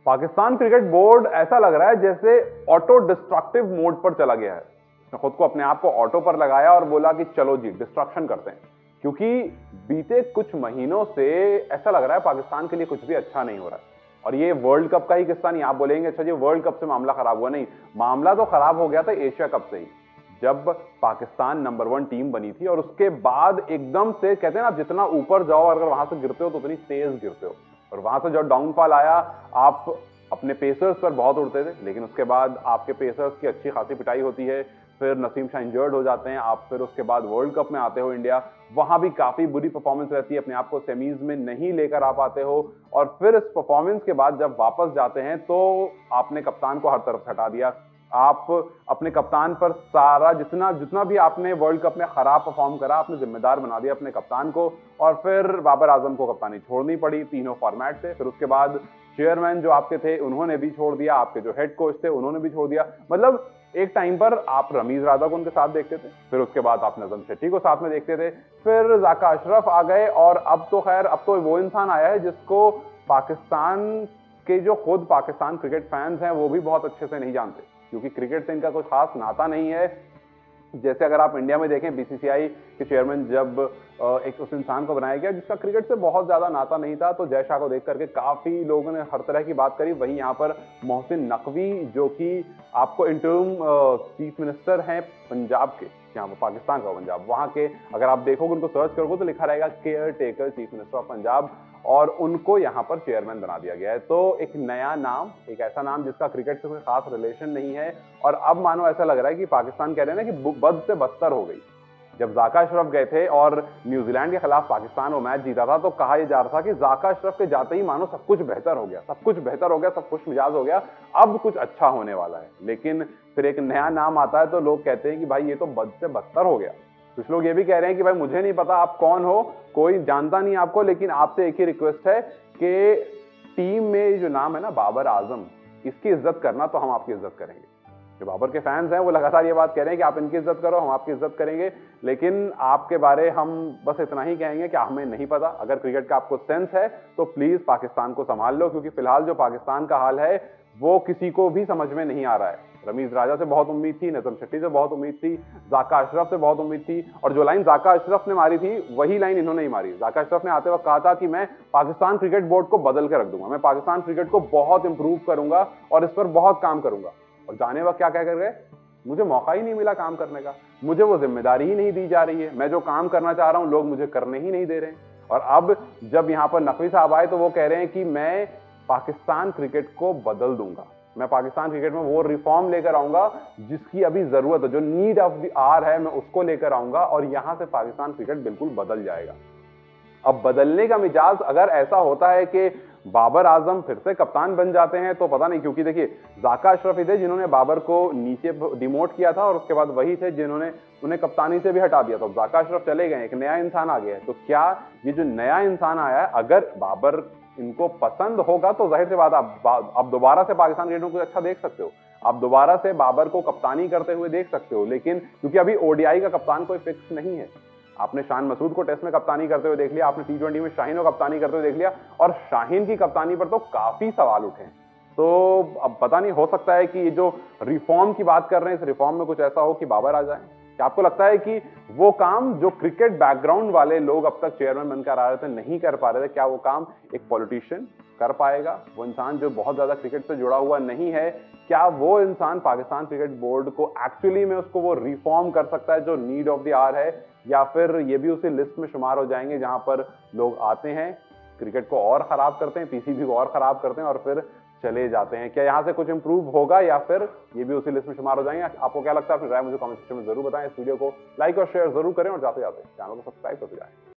Pakistan cricket board ऐसा लग रहा है जैसे ऑटो डिस्ट्रक्टिव मोड पर चला गया है। उसने खुद को अपने आप को ऑटो पर लगाया और बोला कि चलो जी डिस्ट्रक्शन करते हैं, क्योंकि बीते कुछ महीनों से ऐसा लग रहा है पाकिस्तान के लिए कुछ भी अच्छा नहीं हो रहा है। और ये वर्ल्ड कप का ही किस्सा नहीं, आप बोलेंगे अच्छा जी वर्ल्ड कप से मामला खराब हुआ, नहीं, मामला तो खराब हो गया था एशिया कप से ही, जब पाकिस्तान नंबर 1 टीम बनी थी और उसके बाद एकदम से कहते हैं ना, आप जितना ऊपर जाओ अगर वहां से गिरते हो तो उतनी तेज गिरते हो, और वहां से जो डाउनफॉल आया, आप अपने पेसर्स पर बहुत उड़ते थे, लेकिन उसके बाद आपके पेसर्स की अच्छी खासी पिटाई होती है, फिर नसीम शाह इंजर्ड हो जाते हैं, आप फिर उसके बाद वर्ल्ड कप में आते हो इंडिया, वहां भी काफी बुरी परफॉर्मेंस रहती है, अपने आप को सेमीज में नहीं लेकर आ पाते हो, और फिर इस परफॉर्मेंस के बाद जब वापस जाते हैं तो आपने कप्तान को हर तरफ से हटा दिया। आप अपने कप्तान पर सारा जितना भी आपने वर्ल्ड कप में खराब परफॉर्म करा, आपने जिम्मेदार बना दिया अपने कप्तान को, और फिर बाबर आजम को कप्तानी छोड़नी पड़ी तीनों फॉर्मेट से। फिर उसके बाद चेयरमैन जो आपके थे उन्होंने भी छोड़ दिया, आपके जो हेड कोच थे उन्होंने भी छोड़ दिया। मतलब एक टाइम पर आप रमीज राजा को उनके साथ देखते थे, फिर उसके बाद आप नजम शेट्टी को साथ में देखते थे, फिर जाका अशरफ आ गए, और अब तो खैर अब तो वो इंसान आया है जिसको पाकिस्तान के जो खुद पाकिस्तान क्रिकेट फैंस हैं वो भी बहुत अच्छे से नहीं जानते, क्योंकि क्रिकेट से इनका कुछ खास नाता नहीं है। जैसे अगर आप इंडिया में देखें, बीसीसीआई के चेयरमैन जब एक उस इंसान को बनाया गया जिसका क्रिकेट से बहुत ज्यादा नाता नहीं था, तो जय शाह को देख करके काफी लोगों ने हर तरह की बात करी। वहीं यहाँ पर मोहसिन नकवी, जो कि आपको इंटरिम चीफ मिनिस्टर हैं पंजाब के, यहाँ पर पाकिस्तान का पंजाब, वहां के अगर आप देखोगे उनको सर्च करोगे तो लिखा रहेगा caretaker chief minister of Punjab, और उनको यहाँ पर चेयरमैन बना दिया गया है। तो एक नया नाम, एक ऐसा नाम जिसका क्रिकेट से कोई खास रिलेशन नहीं है, और अब मानो ऐसा लग रहा है कि पाकिस्तान कह रहे हैं ना कि बद से बदतर हो गई। जब जाका अशरफ गए थे और न्यूजीलैंड के खिलाफ पाकिस्तान वो मैच जीता था, तो कहा यह जा रहा था कि जाका अशरफ के जाते ही मानो सब कुछ बेहतर हो गया, सब कुछ बेहतर हो गया, सब खुश मिजाज हो गया, अब कुछ अच्छा होने वाला है। लेकिन फिर एक नया नाम आता है तो लोग कहते हैं कि भाई ये तो बद से बदतर हो गया। कुछ लोग ये भी कह रहे हैं कि भाई मुझे नहीं पता आप कौन हो, कोई जानता नहीं आपको, लेकिन आपसे एक ही रिक्वेस्ट है कि टीम में जो नाम है ना बाबर आजम, इसकी इज्जत करना, तो हम आपकी इज्जत करेंगे। जो बाबर के फैंस हैं वो लगातार ये बात कह रहे हैं कि आप इनकी इज्जत करो, हम आपकी इज्जत करेंगे, लेकिन आपके बारे हम बस इतना ही कहेंगे कि हमें नहीं पता। अगर क्रिकेट का आपको सेंस है तो प्लीज पाकिस्तान को संभाल लो, क्योंकि फिलहाल जो पाकिस्तान का हाल है वो किसी को भी समझ में नहीं आ रहा है। रमीज राजा से बहुत उम्मीद थी, नजम शेट्टी से बहुत उम्मीद थी, जाका अशरफ से बहुत उम्मीद थी, और जो लाइन जाका अशरफ ने मारी थी वही लाइन इन्होंने ही मारी। जाका अशरफ ने आते वक्त कहा था कि मैं पाकिस्तान क्रिकेट बोर्ड को बदल के रख दूंगा, मैं पाकिस्तान क्रिकेट को बहुत इंप्रूव करूंगा और इस पर बहुत काम करूंगा। और जाने वक्त क्या कह कर गए, मुझे मौका ही नहीं मिला काम करने का, मुझे वो जिम्मेदारी ही नहीं दी जा रही है, मैं जो काम करना चाह रहा हूं लोग मुझे करने ही नहीं दे रहे हैं। और अब जब यहां पर नकवी साहब आए तो वो कह रहे हैं कि मैं पाकिस्तान क्रिकेट को बदल दूंगा, मैं पाकिस्तान क्रिकेट में वो रिफॉर्म लेकर आऊंगा जिसकी अभी जरूरत है, जो नीड ऑफ द आवर है, मैं उसको लेकर आऊंगा और यहां से पाकिस्तान क्रिकेट बिल्कुल बदल जाएगा। अब बदलने का मिजाज अगर ऐसा होता है कि बाबर आजम फिर से कप्तान बन जाते हैं तो पता नहीं, क्योंकि देखिए जाका अशरफ ही थे जिन्होंने बाबर को नीचे डिमोट किया था, और उसके बाद वही थे जिन्होंने उन्हें कप्तानी से भी हटा दिया। तो जाका अशरफ चले गए, एक नया इंसान आ गया है, तो क्या ये जो नया इंसान आया है अगर बाबर इनको पसंद होगा तो जाहिर सी बात आप दोबारा से पाकिस्तान क्रिकेट में कुछ अच्छा देख सकते हो, आप दोबारा से बाबर को कप्तानी करते हुए देख सकते हो। लेकिन क्योंकि अभी ओडीआई का कप्तान कोई फिक्स नहीं है, आपने शान मसूद को टेस्ट में कप्तानी करते हुए देख लिया, आपने टी20 में शाहीन को कप्तानी करते हुए देख लिया, और शाहीन की कप्तानी पर तो काफी सवाल उठे हैं। तो अब पता नहीं, हो सकता है कि ये जो रिफॉर्म की बात कर रहे हैं इस रिफॉर्म में कुछ ऐसा हो कि बाबर आ जाए। क्या आपको लगता है कि वो काम जो क्रिकेट बैकग्राउंड वाले लोग अब तक चेयरमैन बनकर आ रहे थे नहीं कर पा रहे थे, क्या वो काम एक पॉलिटिशियन कर पाएगा? वो इंसान जो बहुत ज्यादा क्रिकेट से जुड़ा हुआ नहीं है, क्या वो इंसान पाकिस्तान क्रिकेट बोर्ड को एक्चुअली में उसको वो रिफॉर्म कर सकता है जो नीड ऑफ द आवर है, या फिर ये भी उसी लिस्ट में शुमार हो जाएंगे जहां पर लोग आते हैं, क्रिकेट को और खराब करते हैं, पीसीबी को और खराब करते हैं और फिर चले जाते हैं? क्या यहां से कुछ इंप्रूव होगा या फिर ये भी उसी लिस्ट में शुमार हो जाएंगे? आपको क्या लगता है? अपनी राय मुझे कमेंट सेक्शन में जरूर बताएं। इस वीडियो को लाइक और शेयर जरूर करें और जाते जाते चैनल को सब्सक्राइब करते जाएं।